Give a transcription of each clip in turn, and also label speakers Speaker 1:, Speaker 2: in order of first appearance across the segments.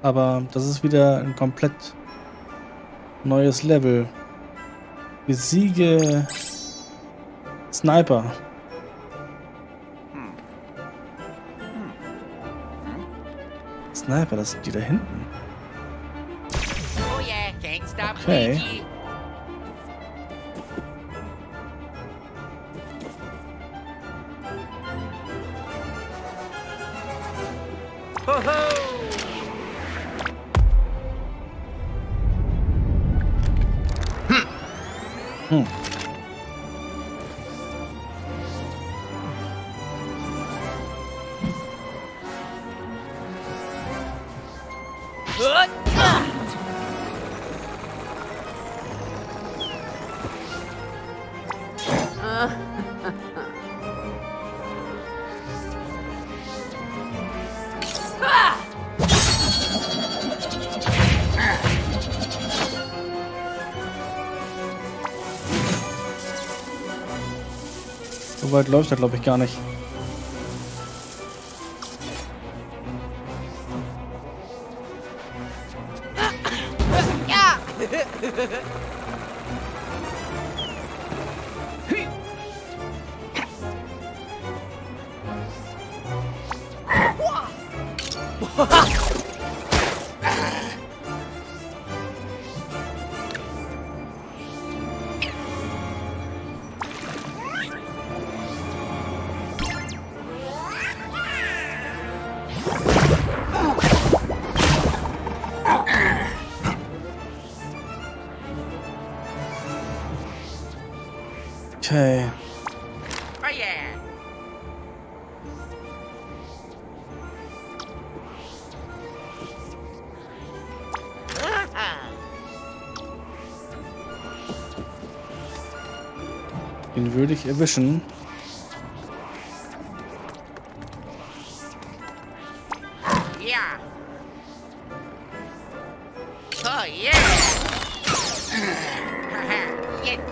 Speaker 1: Aber das ist wieder ein komplett neues Level. Besiege Sniper. Sniper, das sind die da hinten.
Speaker 2: Oh yeah, can't stop
Speaker 1: Okay.
Speaker 2: Luigi. Ho ho!
Speaker 1: Hm. So weit läuft er, glaube ich, gar nicht.
Speaker 2: Ja!
Speaker 1: Okay.
Speaker 2: Oh yeah!
Speaker 1: Den würde ich erwischen.
Speaker 2: Ja! Oh yeah! Jetzt.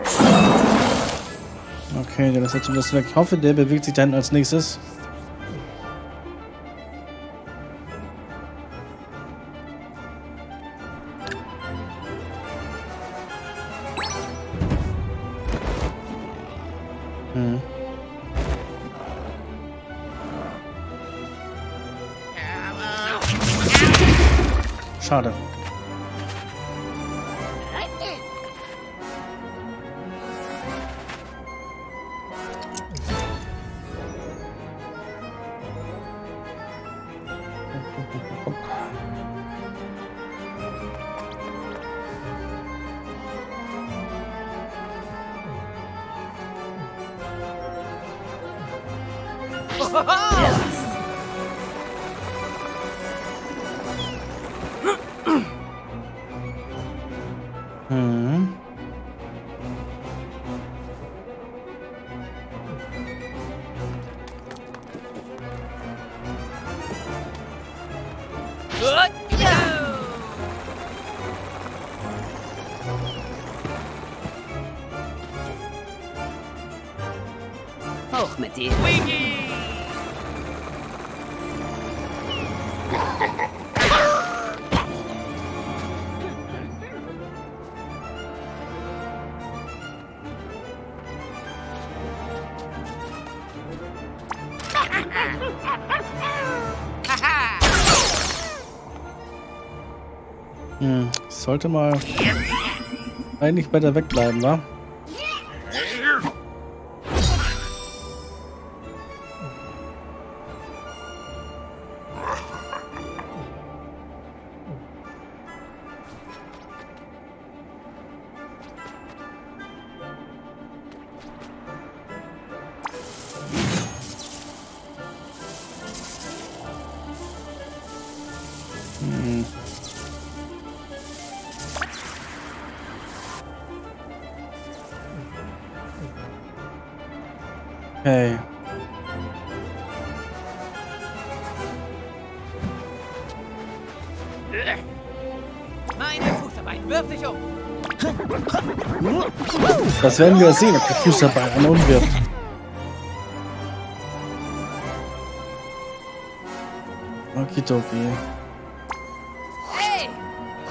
Speaker 1: Okay, der ist jetzt zumindest weg. Ich hoffe, der bewegt sich da hinten als nächstes. Hm. Schade. Hm.
Speaker 3: Hoch mit dir.
Speaker 1: Hm. Sollte mal eigentlich weiter wegbleiben, wa? Hm. Okay.
Speaker 2: Meine Fußarbeit, wirf dich um!
Speaker 1: Das werden wir sehen, ob der Fuß dabei an umwirft. Okidoki.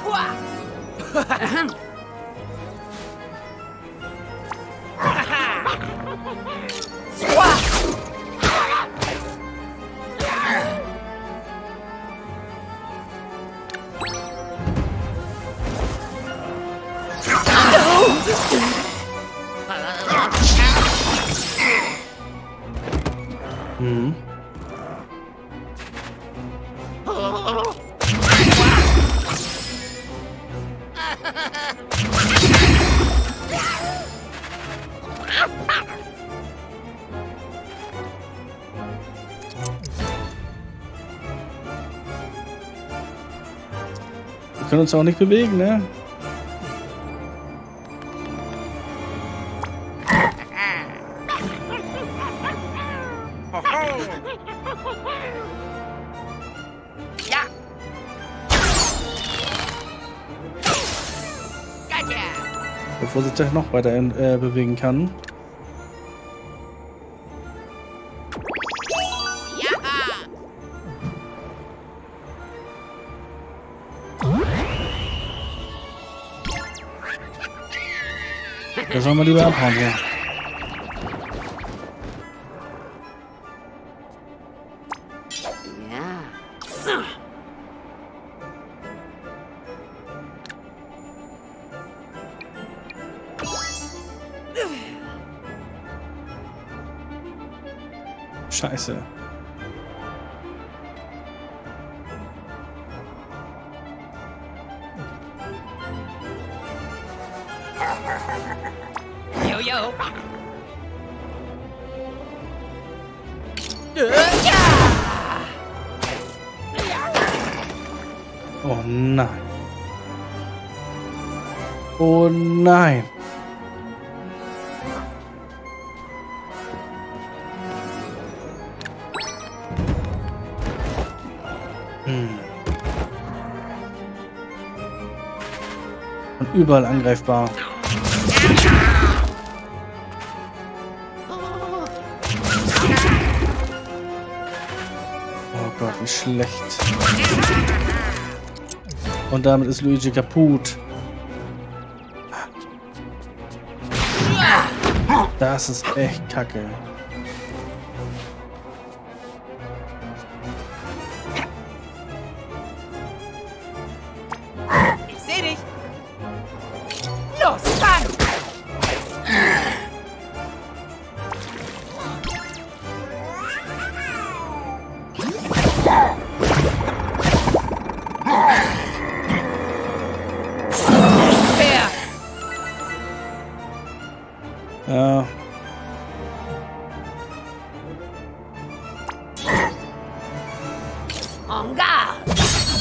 Speaker 1: Hm. Wir können uns auch nicht bewegen, ne? Bevor sich das noch weiter bewegen kann. Da sollen wir lieber abhauen, ja. Scheiße.
Speaker 2: Yo.
Speaker 1: Oh nein. Oh nein. Und überall angreifbar. Oh Gott, wie schlecht. Und damit ist Luigi kaputt. Das ist echt kacke.
Speaker 2: Ich seh dich. Los, fang! Fair.
Speaker 1: Ja.
Speaker 3: En garde!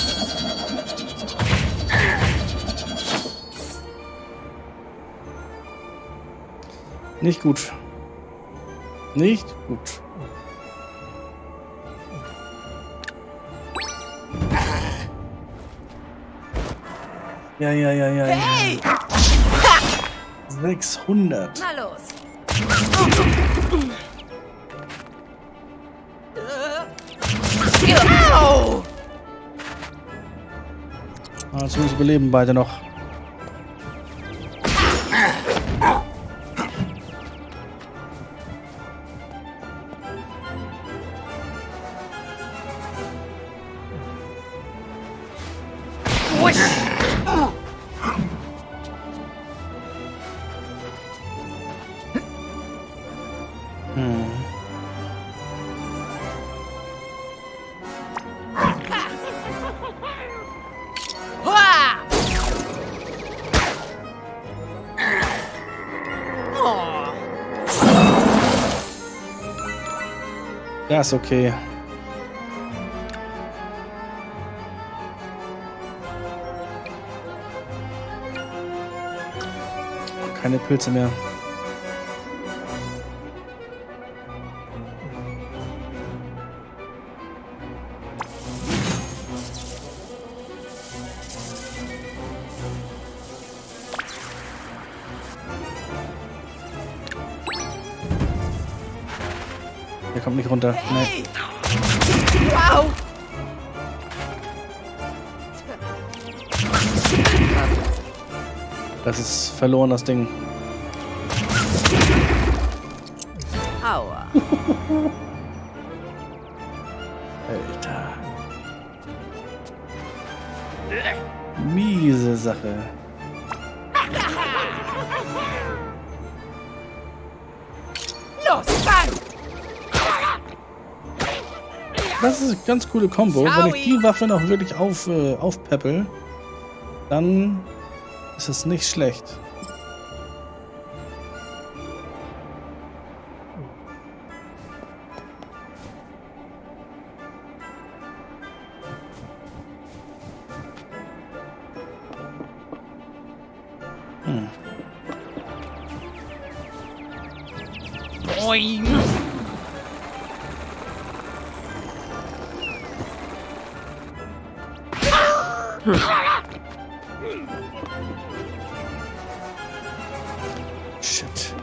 Speaker 1: Nicht gut. Nicht gut. Ja.
Speaker 2: Hey!
Speaker 1: 600.
Speaker 3: Na los!
Speaker 2: Au!
Speaker 1: Also uns überleben beide noch.
Speaker 2: Hua!
Speaker 1: Ja, ist okay. Keine Pilze mehr. Der kommt nicht runter. Nee.
Speaker 2: Hey! Wow!
Speaker 1: Das ist verloren, das Ding.
Speaker 3: Aua.
Speaker 1: Alter. Miese Sache.
Speaker 2: Los, fang!
Speaker 1: Das ist eine ganz coole Kombo. Wenn ich die Waffe noch wirklich aufpeppel, dann ist es nicht schlecht.
Speaker 2: Boing!
Speaker 1: Shit.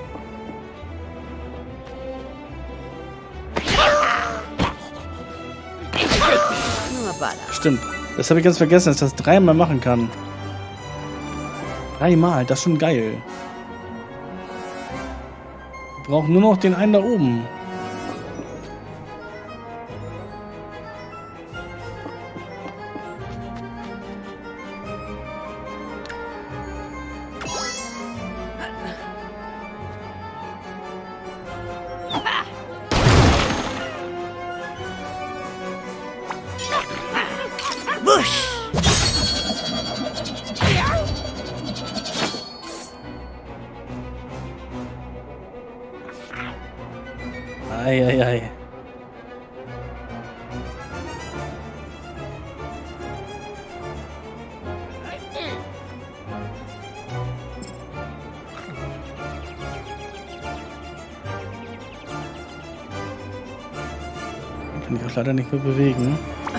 Speaker 3: Nur Baller.
Speaker 1: Stimmt. Das habe ich ganz vergessen, dass ich das dreimal machen kann. Dreimal, das ist schon geil. Wir brauchen nur noch den einen da oben.
Speaker 3: Wusch!
Speaker 1: Eieiei. Kann ich auch leider nicht mehr bewegen.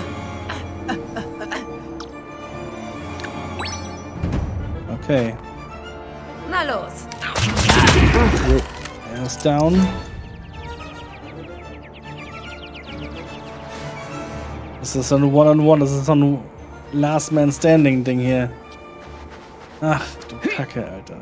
Speaker 1: Okay.
Speaker 3: Na los.
Speaker 1: Jo. Er ist down. Das ist so ein One-on-One, das ist so ein Last Man Standing Ding hier. Ach du Kacke, Alter.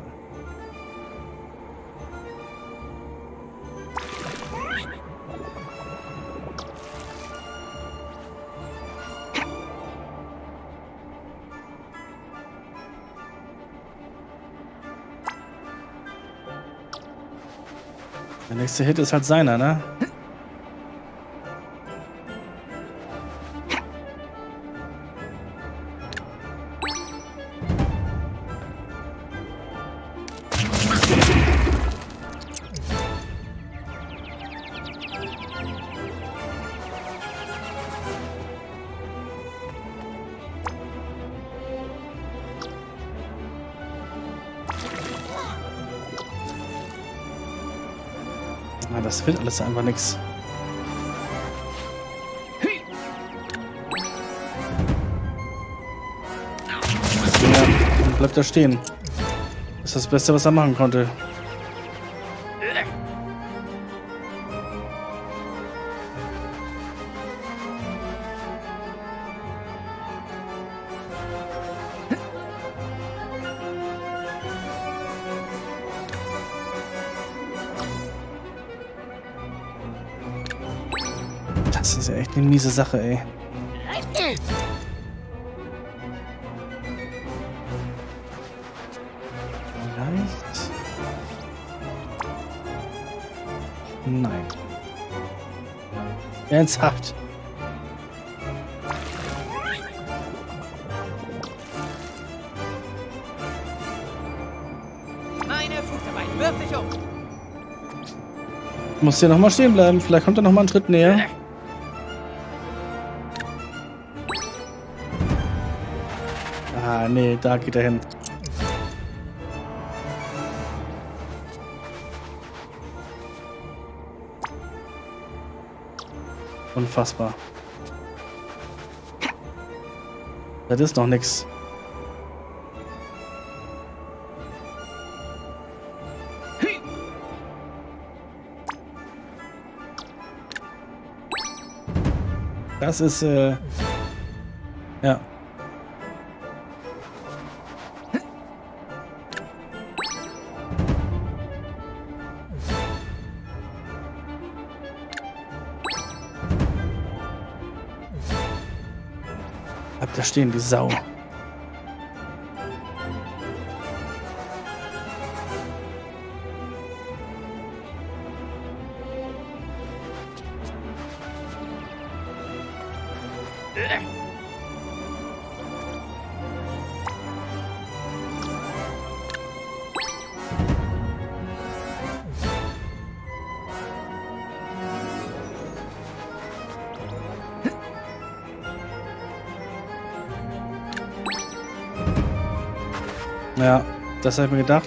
Speaker 1: Der nächste Hit ist halt seiner, ne? Na, das wird alles einfach nix. Ja, dann bleibt er stehen. Das ist das Beste, was er machen konnte. Das ist ja echt eine miese Sache, ey. Vielleicht. Nein. Ernsthaft.
Speaker 2: Meine Fußarbeit, wirf dich um!
Speaker 1: Muss hier nochmal stehen bleiben. Vielleicht kommt er nochmal einen Schritt näher. Ah, nee, da geht er hin. Unfassbar. Das ist noch nix. Das ist, ja. Bleibt da stehen, die Sau. Ja, das habe ich mir gedacht.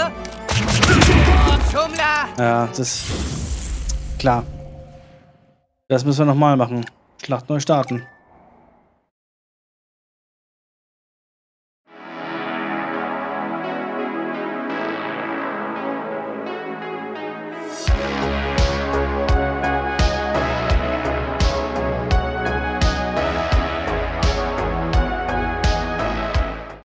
Speaker 2: Schummler!
Speaker 1: Ja, das ist klar. Das müssen wir nochmal machen. Schlacht neu starten.